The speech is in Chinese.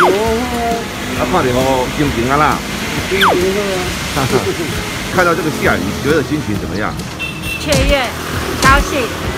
啊，看到心情啊啦， 心情好啊。 看到这个下雨，觉得心情怎么样？ 雀跃，高兴。